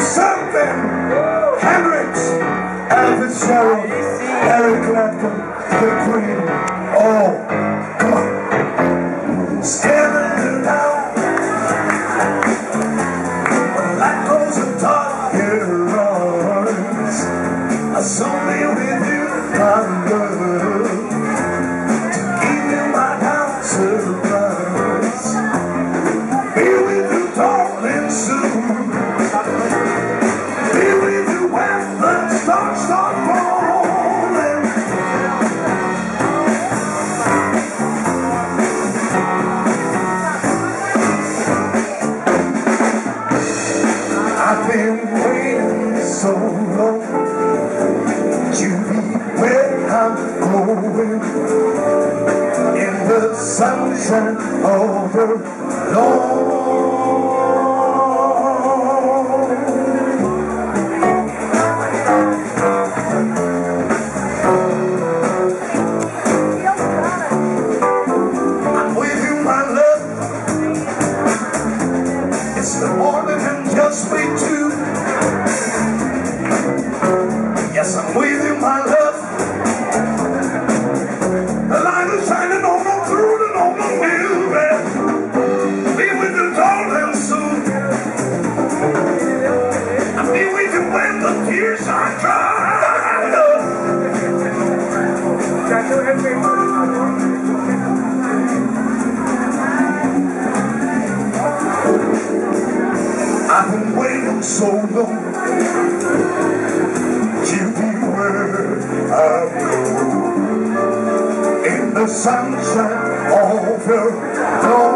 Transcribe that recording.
something. Hendrix, Elvis Fitzgerald, Eric Clapton, the Queen. Oh, come on. Standing down when light goes dark, it runs. I'll soon be with you, my love, to give you my house surprise. Be with you, darling, soon. Be with you when the stars start falling. I've been waiting so long to be where I'm going, in the sunshine of the dawn. I'm with you, my love. It's the morning and just we two. Yes, I'm with you, my love. The light is shining on through the normal mirror. Be with you, darling, soon. I'll be with you when the tears are dry. I've been waiting so long to be where I go, in the sunshine of your dawn.